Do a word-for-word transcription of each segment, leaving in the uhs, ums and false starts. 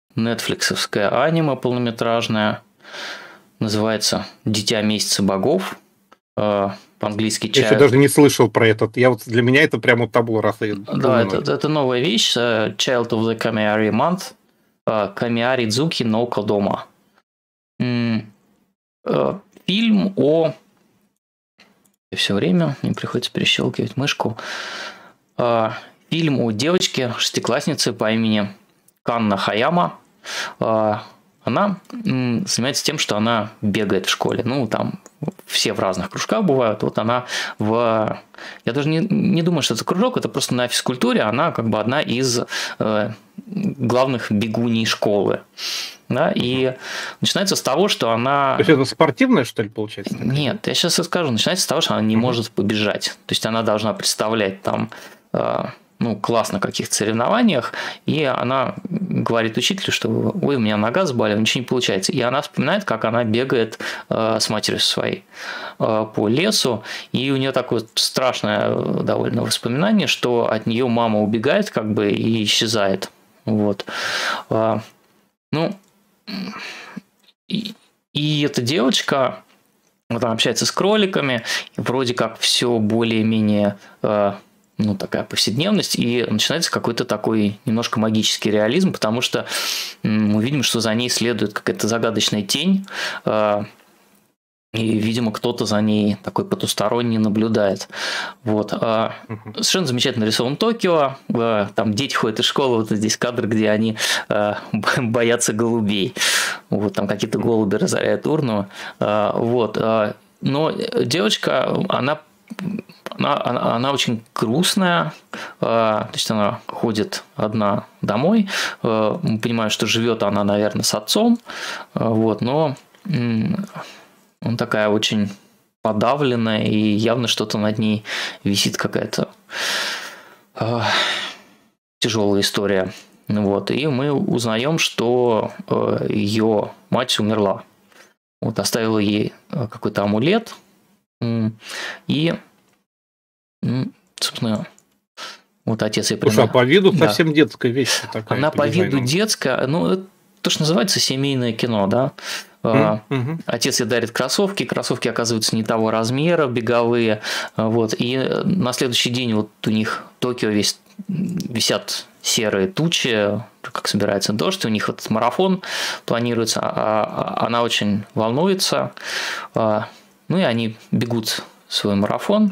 нетфликсовское аниме полнометражное. Называется «Дитя месяца богов». По-английски Я еще даже не слышал про этот. Я вот, для меня это прямо табло раз. Да, это, это новая вещь. Child of the Kamiari Month. Камиари Дзуки но Кодома. Фильм о... Все время мне приходится перещелкивать мышку. Фильм о девочке, шестикласснице по имени Канна Хаяма. Она занимается тем, что она бегает в школе. Ну, там все в разных кружках бывают. Вот она в... Я даже не, не думаю, что это кружок, это просто на физкультуре. Она как бы одна из э, главных бегуней школы. Да, и начинается с того, что она... То есть это спортивная, что ли, получается? Такая? Нет, я сейчас скажу. Начинается с того, что она не uh-huh. может побежать. То есть она должна представлять там... Э, ну, класс на каких-то соревнованиях, и она говорит учителю, что ой, у меня нога заболела, ничего не получается. И она вспоминает, как она бегает э, с матерью своей э, по лесу, и у нее такое страшное довольно воспоминание, что от нее мама убегает как бы и исчезает. Вот. Э, ну, и, и эта девочка, вот она общается с кроликами, и вроде как все более-менее... Э, ну, такая повседневность, и начинается какой-то такой немножко магический реализм, потому что мы видим, что за ней следует какая-то загадочная тень, и, видимо, кто-то за ней такой потусторонний наблюдает. Вот. Совершенно замечательно нарисован Токио, там дети ходят из школы, вот здесь кадр, где они боятся голубей, вот, там какие-то голуби разоряют урну, вот. Но девочка, она Она, она, она очень грустная, то есть она ходит одна домой, мы понимаем, что живет она, наверное, с отцом, вот, но он такая очень подавленная, и явно что-то над ней висит, какая-то тяжелая история. Вот, и мы узнаем, что ее мать умерла, вот, оставила ей какой-то амулет, и Ну, собственно, вот отец и пример. Слушай, а по виду да. совсем детская вещь такая. Она по, по виду детская, ну, это то, что называется семейное кино, да. Mm-hmm. Отец ей дарит кроссовки, кроссовки оказываются не того размера, беговые, вот, и на следующий день вот у них Токио весь висят серые тучи, как собирается дождь, у них вот марафон планируется, а она очень волнуется, ну, и они бегут свой марафон,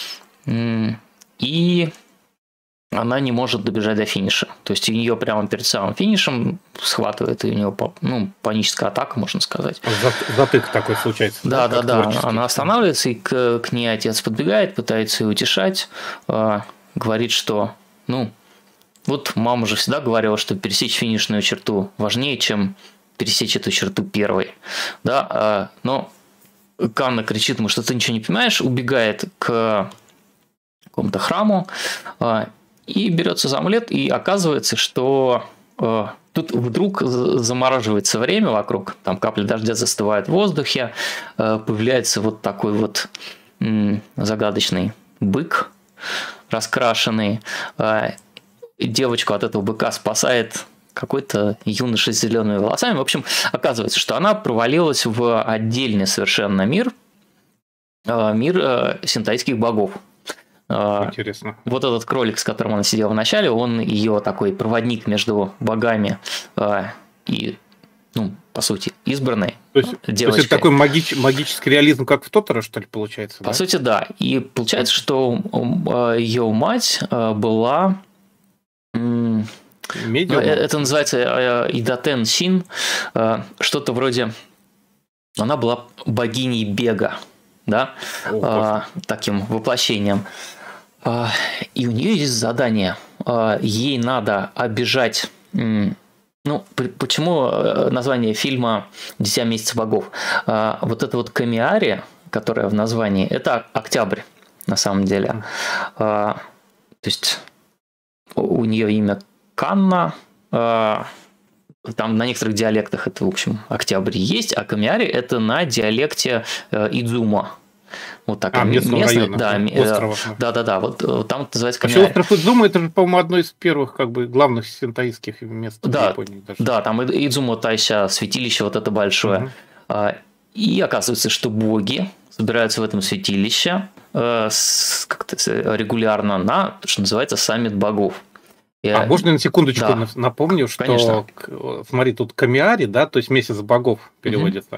и она не может добежать до финиша. То есть, у нее прямо перед самым финишем схватывает, и у нее ну, паническая атака, можно сказать. Затык такой случается. Да, да, да. да. Она останавливается, и к, к ней отец подбегает, пытается ее утешать, э, говорит, что, ну, вот мама же всегда говорила, что пересечь финишную черту важнее, чем пересечь эту черту первой. Да, э, но Канна кричит ему, что ты ничего не понимаешь, убегает к какому-то храму э, и берется за амулет, и оказывается, что э, тут вдруг замораживается время вокруг, там капли дождя застывают в воздухе, э, появляется вот такой вот м, загадочный бык раскрашенный, э, девочку от этого быка спасает какой-то юноша с зелеными волосами. В общем, оказывается, что она провалилась в отдельный совершенно мир, э, мир э, синтоийских богов. Интересно. Вот этот кролик, с которым она сидела в начале, он ее такой проводник между богами и, ну, по сути, избранной то есть, девочкой. То есть это такой магич, магический реализм, как в Тоторо, что ли, получается? По да? сути, да. И получается, что ее мать была... Медиум? Это называется Идатен Син, что-то вроде... Она была богиней бега, да, О, таким воплощением. И у нее есть задание. Ей надо обижать... Ну, почему название фильма «Дитя месяца богов»? Вот это вот Камиари, которая в названии, это октябрь, на самом деле. То есть у нее имя Канна, там на некоторых диалектах это, в общем, октябрь есть, а Камиари это на диалекте Идзума. Вот такая А, местного местная, района, да, да, м- э, острова. Да. да-да-да, вот э, там это называется Вообще Камиари. остров Идзума это же, по-моему, одно из первых как бы главных синтоистских мест в Да, Японии даже. да, там И- Идзумо Тайся, святилище вот это большое. Мгм. А, И оказывается, что боги собираются в этом святилище э, с- как-то с- регулярно на, что называется, саммит богов. И, А э, можно я на секундочку да, на- напомню, конечно. что, к- смотри, тут Камиари, да, то есть месяц богов Мгм. переводится.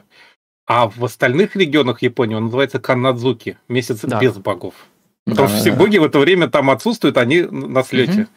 А в остальных регионах Японии он называется Канадзуки, месяц Да, без богов. Потому да, что да, все да. боги в это время там отсутствуют, они на слете.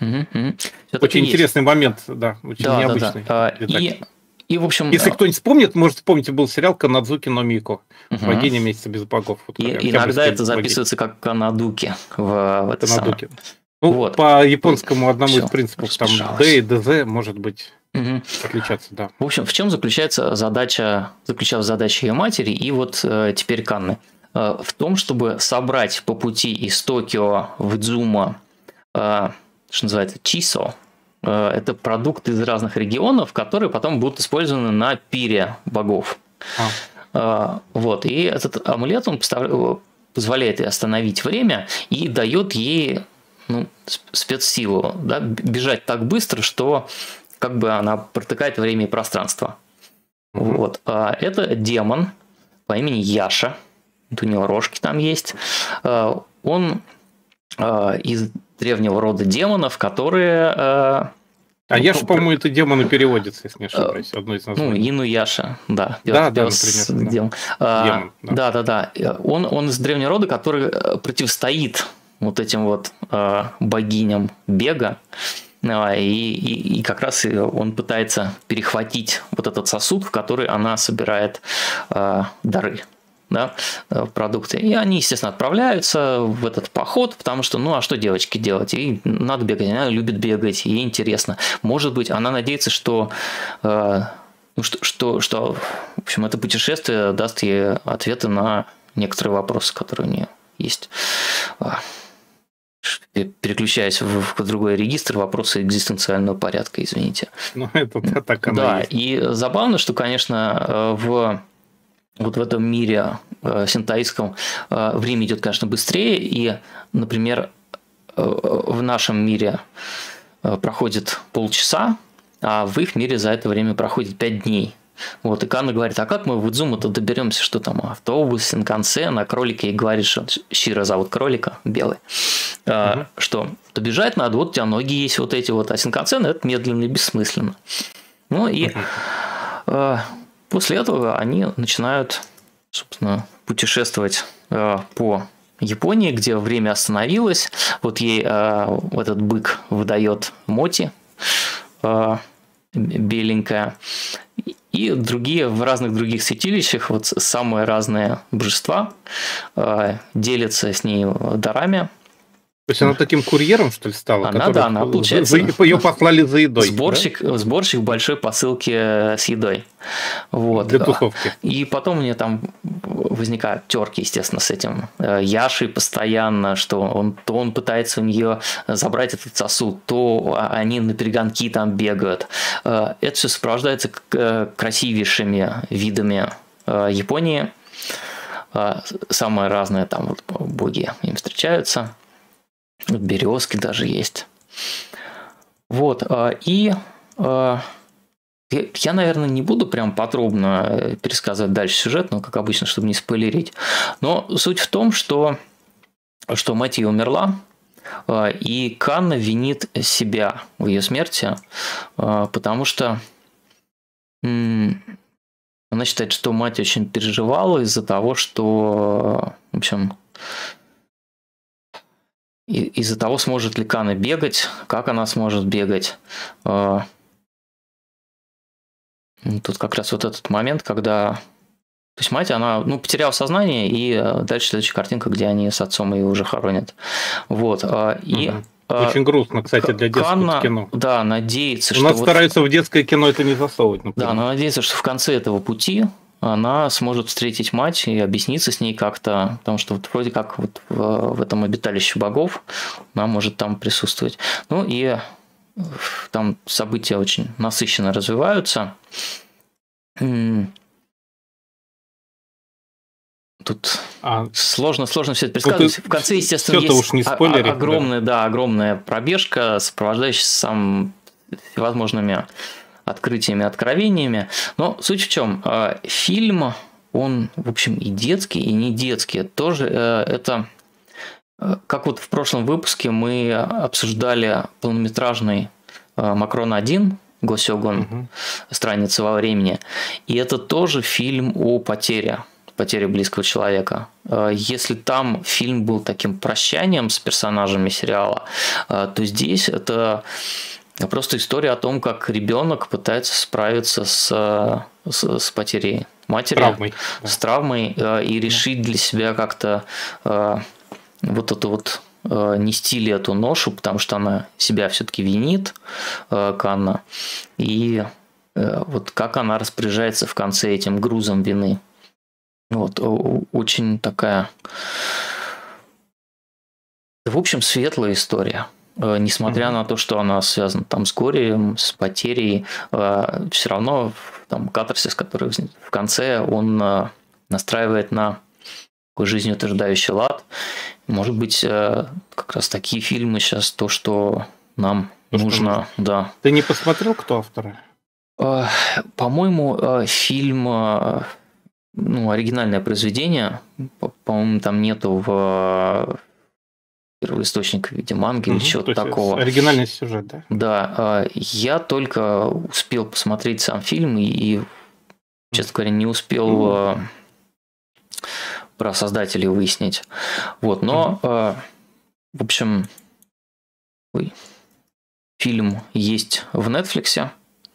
Все так и Очень есть. интересный момент, да, очень Да, да, да. необычный. А, для И, так- и в общем, Если э, кто-нибудь вспомнит, может вспомните, был сериал Канадзуки но Мико, мгм. богиня месяца без богов. Вот И как иногда октябрьская это богиня записывается как Канадуки в, в это самое. Канадзуки. Ну, Вот. по японскому одному Все, из принципов, там разбежалось. D и ди зет может быть Мгм. отличаться, да. В общем, в чем заключается задача, заключалась задача ее матери и вот э, теперь Канны? Э, в том, чтобы собрать по пути из Токио в Идзума, э, что называется, чисо. Э, это продукты из разных регионов, которые потом будут использованы на пире богов. А. Э, вот. И этот амулет, он постав- позволяет ей остановить время и дает ей, ну, сп- спецсилу, да, бежать так быстро, что как бы она протыкает время и пространство. Мгм. Вот. А это демон по имени Яша. Вот у него рожки там есть. А, Он а, из древнего рода демонов, которые... а, А ну, Яш, про- по-моему, это демон и переводится, если не ошибаюсь, одно из Ну, названий. Ину Яша, да. Да, да, пес например, да. демон. А, Демон, да. Да, да, да. Он, он из древнего рода, который э, противостоит вот этим вот а, богиням бега. А, И, и, и как раз и он пытается перехватить вот этот сосуд, в который она собирает а, дары, да, э, продукты. И они, естественно, отправляются в этот поход, потому что, ну, а что девочке делать? Ей надо бегать, она любит бегать, ей интересно. Может быть, она надеется, что, э, ну, что, что, что, в общем, это путешествие даст ей ответы на некоторые вопросы, которые у нее есть. А, Переключаясь в, в другой регистр, вопросы экзистенциального порядка, извините. Ну, это да, так оно Да, и есть. и забавно, что, конечно, э, в вот в этом мире э, синтоистском э, время идет, конечно, быстрее, и, например, э, в нашем мире э, проходит полчаса, а в их мире за это время проходит пять дней. Вот, и Канна говорит, а как мы в Идзуму-то доберемся, что там автобус, синкансен, на кролике, и говорит, что Шира зовут кролика, белый, э, Мгм. что добежать надо, вот у тебя ноги есть вот эти вот, а синкансен это медленно и бессмысленно. Ну и Мгм. э, после этого они начинают, собственно, путешествовать э, по Японии, где время остановилось. Вот ей э, этот бык выдает моти, э, беленькая. И другие в разных других святилищах, вот самые разные божества э, делятся с ней дарами. То есть она таким курьером, что ли, стала? Она, который да, она, получается, ее послали за едой, Сборщик, сборщик большой посылки с едой. Вот. да? Для тусовки. И потом у меня там возникают терки, естественно, с этим Яшей постоянно, что он, то он пытается у нее забрать этот сосуд, то они на перегонки там бегают. Это все сопровождается красивейшими видами Японии. Самые разные там вот боги им встречаются. Березки даже есть. Вот. И я, наверное, не буду прям подробно пересказывать дальше сюжет, но, как обычно, чтобы не спойлерить. Но суть в том, что, что мать ее умерла, и Канна винит себя в ее смерти, потому что она считает, что мать очень переживала из-за того, что, в общем, из-за того, сможет ли Канна бегать, как она сможет бегать. Тут как раз вот этот момент, когда... То есть мать, она ну, потеряла сознание, и дальше следующая картинка, где они с отцом ее уже хоронят. Вот. И... Угу. Очень грустно, кстати, для детского Канна, кино. Да, надеется, У что... нас вот... стараются в детское кино это не засовывать, например. Да, она надеется, что в конце этого пути она сможет встретить мать и объясниться с ней как-то, потому что вот вроде как вот в, в этом обиталище богов она может там присутствовать. Ну и там события очень насыщенно развиваются. Тут тут А, сложно, сложно все это предсказывать. ты В конце, естественно, всё-то есть уж не о- спойлери, о- огромная, да. огромная пробежка, сопровождающаяся самым всевозможными открытиями, откровениями. Но суть в чем? Фильм, он, в общем, и детский, и не детский. Тоже э, это... Как вот в прошлом выпуске мы обсуждали полнометражный «Макрон один», Госёгон, Угу. «Страницы во времени». И это тоже фильм о потере, потере близкого человека. Если там фильм был таким прощанием с персонажами сериала, то здесь это просто история о том, как ребенок пытается справиться с, с, с потерей матери, Травмой, да. с травмой и решить для себя как-то вот это вот нести ли эту ношу, потому что она себя все-таки винит, Канна, и вот как она распоряжается в конце этим грузом вины. Вот, очень такая, в общем, светлая история. Несмотря mm-hmm. на то, что она связана там с горем, с потерей, все равно там катарсис, который в конце, он настраивает на такой жизнеутверждающий лад. Может быть, как раз такие фильмы сейчас то, что нам то, нужно, что да. Ты не посмотрел, кто авторы? По-моему, фильм, ну, оригинальное произведение, по-моему, там нету в первоисточнике в виде манги угу, или чего-то такого. Оригинальный сюжет, да? Да, я только успел посмотреть сам фильм и, честно говоря, не успел угу. про создателей выяснить. Вот, но, угу. в общем, ой, фильм есть в Netflix.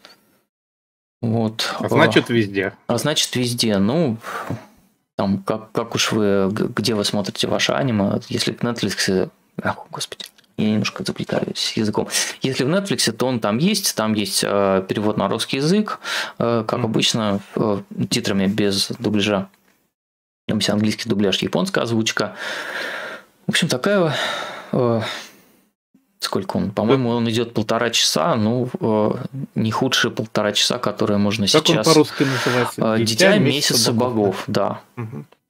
Вот. А значит, везде. А значит, везде. Ну, там, как, как уж вы, где вы смотрите ваше аниме, если в Netflix... Ах, господи, я немножко заплетаюсь языком. Если в Netflix, то он там есть, там есть э, перевод на русский язык, э, как mm-hmm. обычно, э, титрами без дубляжа. Там есть английский дубляж, японская озвучка. В общем, такая... Э, сколько он? По-моему, он идет полтора часа, ну, э, не худшие полтора часа, которые можно как сейчас... Как он по-русски называется? «Дитя, Дитя месяца богов», богов, да. Угу.